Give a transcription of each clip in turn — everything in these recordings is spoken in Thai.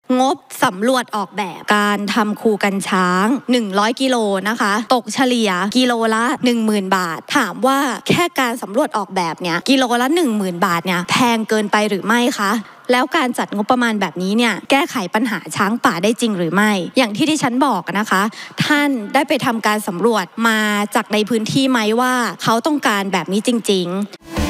งบสำรวจออกแบบการทำคูกันช้าง100กิโลนะคะตกเฉลี่ยกิโลละ 10,000 บาทถามว่าแค่การสำรวจออกแบบเนี่ยกิโลละ 10,000 บาทเนี่ยแพงเกินไปหรือไม่คะแล้วการจัดงบประมาณแบบนี้เนี่ยแก้ไขปัญหาช้างป่าได้จริงหรือไม่อย่างที่ฉันบอกนะคะท่านได้ไปทำการสำรวจมาจากในพื้นที่ไหมว่าเขาต้องการแบบนี้จริงๆ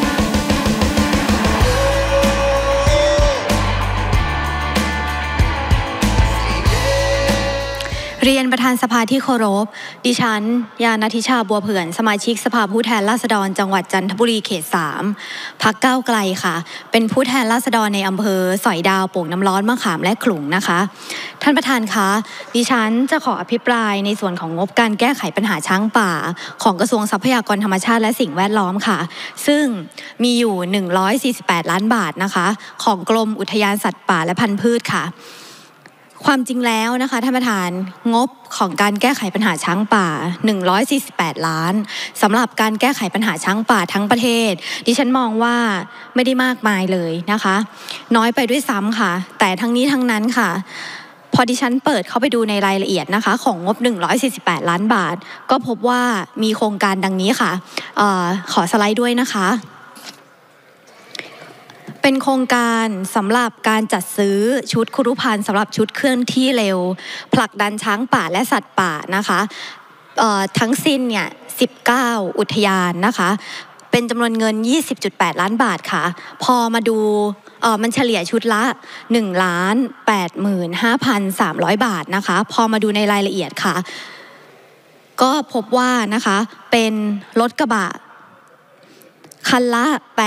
เรียนประธานสภาที่เคารพดิฉันยาณทิชาบัวเผื่อนสมาชิกสภาผู้แทนราษฎรจังหวัดจันทบุรีเขต3พรรคก้าวไกลค่ะเป็นผู้แทนราษฎรในอำเภอสอยดาวโป่งน้ำร้อนมะขามและขลุงนะคะท่านประธานคะดิฉันจะขออภิปรายในส่วนของงบการแก้ไขปัญหาช้างป่าของกระทรวงทรัพยากรธรรมชาติและสิ่งแวดล้อมค่ะซึ่งมีอยู่148ล้านบาทนะคะของกรมอุทยานสัตว์ป่าและพันธุ์พืชค่ะความจริงแล้วนะคะท่านประธานงบของการแก้ไขปัญหาช้างป่า148ล้านสำหรับการแก้ไขปัญหาช้างป่าทั้งประเทศดิฉันมองว่าไม่ได้มากมายเลยนะคะน้อยไปด้วยซ้ำค่ะแต่ทั้งนี้ทั้งนั้นค่ะพอดิฉันเปิดเข้าไปดูในรายละเอียดนะคะของงบ148ล้านบาทก็พบว่ามีโครงการดังนี้ค่ะขอสไลด์ด้วยนะคะเป็นโครงการสำหรับการจัดซื้อชุดครุภัณฑ์สำหรับชุดเคลื่อนที่เร็วผลักดันช้างป่าและสัตว์ป่านะคะทั้งสิ้นเนี่ย19อุทยานนะคะเป็นจำนวนเงิน 20.8 ล้านบาทค่ะพอมาดูมันเฉลี่ยชุดละ1,85,300 บาทนะคะพอมาดูในรายละเอียดค่ะก็พบว่านะคะเป็นรถกระบะคันละ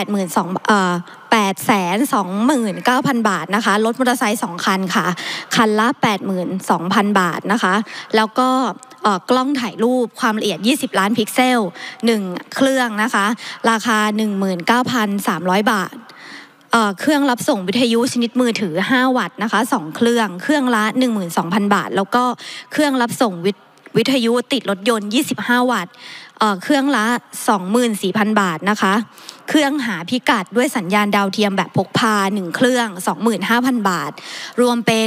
829,000 บาทนะคะรถมอเตอร์ไซค์2คันค่ะคันละ 82,000 บาทนะคะแล้วก็กล้องถ่ายรูปความละเอียด20ล้านพิกเซล1เครื่องนะคะราคา 19,300 บาทเครื่องรับส่งวิทยุชนิดมือถือ5วัตต์นะคะ2เครื่องละ 12,000 บาทแล้วก็เครื่องรับส่งวิทยุติดรถยนต์25วัตต์เครื่องละ 24,000 บาทนะคะเครื่องหาพิกัดด้วยสัญญาณดาวเทียมแบบพกพา1เครื่อง 25,000 บาทรวมเป็น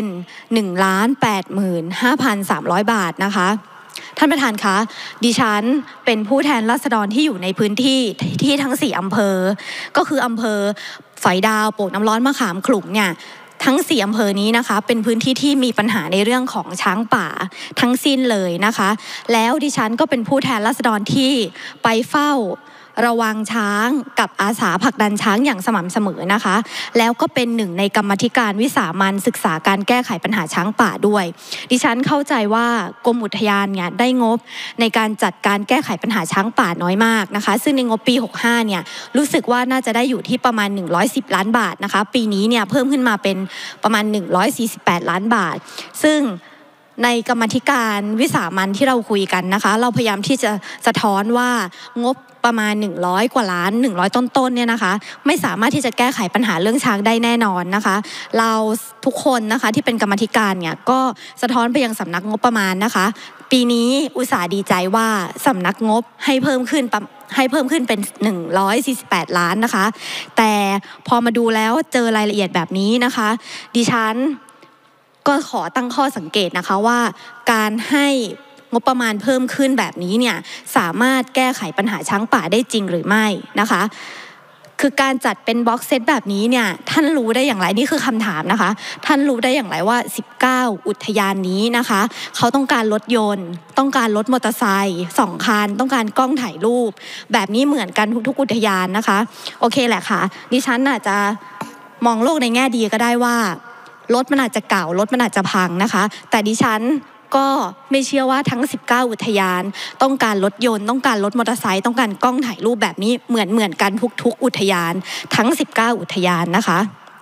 1,85,300 บาทนะคะท่านประธานคะดิฉันเป็นผู้แทนราษฎรที่อยู่ในพื้นที่ที่ทั้ง4อำเภอก็คืออำเภอสอยดาวโป่งน้ำร้อนมะขามขลุงเนี่ยทั้ง4อำเภอนี้นะคะเป็นพื้นที่ที่มีปัญหาในเรื่องของช้างป่าทั้งสิ้นเลยนะคะแล้วดิฉันก็เป็นผู้แทนราษฎรที่ไปเฝ้าระวังช้างกับอาสาผลักดันช้างอย่างสม่ำเสมอนะคะแล้วก็เป็นหนึ่งในกรรมาธิการวิสามัญศึกษาการแก้ไขปัญหาช้างป่าด้วยดิฉันเข้าใจว่ากรมอุทยานเนี่ยได้งบในการจัดการแก้ไขปัญหาช้างป่าน้อยมากนะคะซึ่งในงบปี65เนี่ยรู้สึกว่าน่าจะได้อยู่ที่ประมาณ110ล้านบาทนะคะปีนี้เนี่ยเพิ่มขึ้นมาเป็นประมาณ148ล้านบาทซึ่งในกรรมาธิการวิสามัญที่เราคุยกันนะคะเราพยายามที่จะสะท้อนว่างบประมาณ100กว่าล้าน100ต้นๆเนี่ยนะคะไม่สามารถที่จะแก้ไขปัญหาเรื่องช้างได้แน่นอนนะคะเราทุกคนนะคะที่เป็นกรรมาธิการเนี่ยก็สะท้อนไปยังสำนักงบประมาณนะคะปีนี้อุตส่าห์ดีใจว่าสำนักงบให้เพิ่มขึ้นเป็น148ล้านนะคะแต่พอมาดูแล้วเจอรายละเอียดแบบนี้นะคะดิฉันก็ขอตั้งข้อสังเกตนะคะว่าการให้งบประมาณเพิ่มขึ้นแบบนี้เนี่ยสามารถแก้ไขปัญหาช้างป่าได้จริงหรือไม่นะคะคือการจัดเป็นบ็อกเซตแบบนี้เนี่ยท่านรู้ได้อย่างไรนี่คือคำถามนะคะท่านรู้ได้อย่างไรว่า19อุทยานนี้นะคะเขาต้องการรถยนต์ต้องการรถมอเตอร์ไซค์2คันต้องการกล้องถ่ายรูปแบบนี้เหมือนกันทุกๆอุทยานนะคะโอเคแหละค่ะดิฉันอาจจะมองโลกในแง่ดีก็ได้ว่ารถมันอาจจะเก่ารถมันอาจจะพังนะคะแต่ดิฉันก็ไม่เชื่อว่าทั้ง19อุทยานต้องการรถยนต์ต้องการรถมอเตอร์ไซค์ต้องการกล้องถ่ายรูปแบบนี้เหมือนกันทุกอุทยานทั้ง19อุทยานนะคะ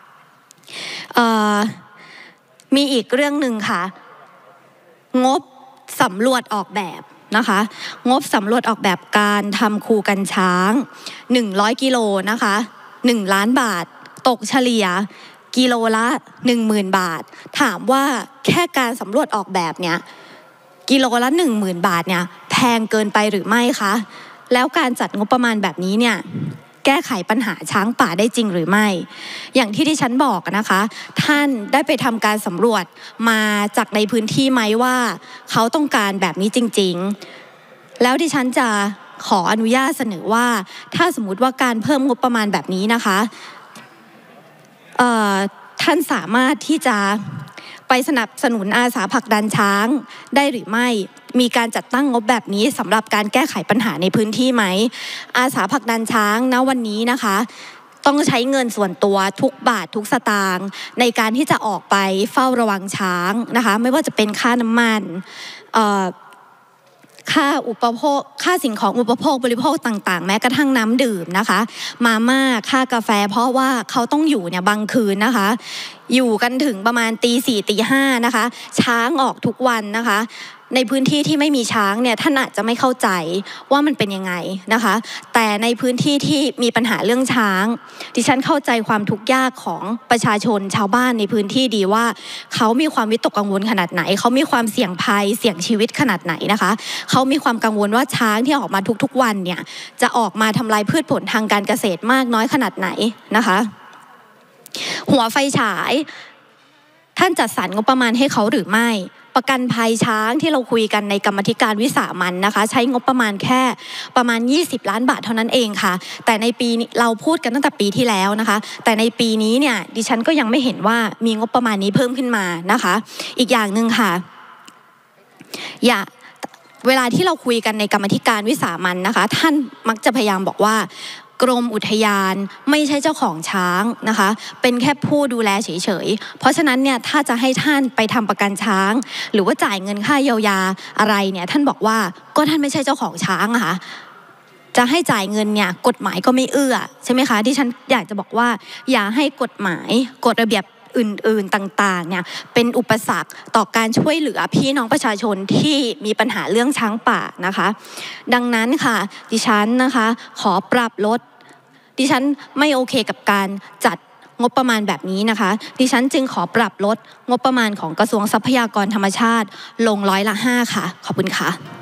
มีอีกเรื่องหนึ่งค่ะงบสำรวจออกแบบนะคะงบสำรวจออกแบบการทำคูกันช้าง100กิโลนะคะ1ล้านบาทตกเฉลี่ยกิโลละ 10,000 บาทถามว่าแค่การสำรวจออกแบบเนี่ยกิโลละ 10,000 บาทเนี่ยแพงเกินไปหรือไม่คะแล้วการจัดงบประมาณแบบนี้เนี่ยแก้ไขปัญหาช้างป่าได้จริงหรือไม่อย่างที่ดิฉันบอกนะคะท่านได้ไปทำการสำรวจมาจากในพื้นที่ไหมว่าเขาต้องการแบบนี้จริงๆแล้วดิฉันจะขออนุญาตเสนอว่าถ้าสมมุติว่าการเพิ่มงบประมาณแบบนี้นะคะท่านสามารถที่จะไปสนับสนุนอาสาผลักดันช้างได้หรือไม่มีการจัดตั้งงบแบบนี้สำหรับการแก้ไขปัญหาในพื้นที่ไหมอาสาผลักดันช้างณวันนี้นะคะต้องใช้เงินส่วนตัวทุกบาททุกสตางค์ในการที่จะออกไปเฝ้าระวังช้างนะคะไม่ว่าจะเป็นค่าน้ำมันค่าอุปโภคค่าสิ่งของอุปโภคบริโภคต่างๆแม้กระทั่งน้ำดื่มนะคะมาม่าค่ากาแฟเพราะว่าเขาต้องอยู่เนี่ยบางคืนนะคะอยู่กันถึงประมาณตี 4 ตี 5นะคะช้างออกทุกวันนะคะในพื้นที่ที่ไม่มีช้างเนี่ยท่านอาจจะไม่เข้าใจว่ามันเป็นยังไงนะคะแต่ในพื้นที่ที่มีปัญหาเรื่องช้างดิฉันเข้าใจความทุกข์ยากของประชาชนชาวบ้านในพื้นที่ดีว่าเขามีความวิตกกังวลขนาดไหนเขามีความเสี่ยงภัยเสี่ยงชีวิตขนาดไหนนะคะเขามีความกังวลว่าช้างที่ออกมาทุกๆวันเนี่ยจะออกมาทำลายพืชผลทางการเกษตรมากน้อยขนาดไหนนะคะหัวไฟฉายท่านจัดสรรงบประมาณให้เขาหรือไม่ประกันภัยช้างที่เราคุยกันในกรรมธิการวิสามัญนะคะใช้งบประมาณแค่ประมาณ20 ล้านบาทเท่านั้นเองค่ะแต่ในปีนี้เราพูดกันตั้งแต่ปีที่แล้วนะคะแต่ในปีนี้เนี่ยดิฉันก็ยังไม่เห็นว่ามีงบประมาณนี้เพิ่มขึ้นมานะคะอีกอย่างหนึ่งค่ะเวลาที่เราคุยกันในกรรมธิการวิสามัญนะคะท่านมักจะพยายามบอกว่ากรมอุทยานไม่ใช่เจ้าของช้างนะคะเป็นแค่ผู้ดูแลเฉยๆเพราะฉะนั้นเนี่ยถ้าจะให้ท่านไปทำประกันช้างหรือว่าจ่ายเงินค่าเยียวยาอะไรเนี่ยท่านบอกว่าก็ท่านไม่ใช่เจ้าของช้างอะค่ะจะให้จ่ายเงินเนี่ยกฎหมายก็ไม่เอื้อใช่ไหมคะที่ฉันอยากจะบอกว่าอย่าให้กฎหมายกฎระเบียบอื่นๆต่างๆเนี่ยเป็นอุปสรรคต่อการช่วยเหลือพี่น้องประชาชนที่มีปัญหาเรื่องช้างป่านะคะดังนั้นค่ะดิฉันนะคะขอปรับลดดิฉันไม่โอเคกับการจัดงบประมาณแบบนี้นะคะดิฉันจึงขอปรับลดงบประมาณของกระทรวงทรัพยากรธรรมชาติลง5%ค่ะขอบคุณค่ะ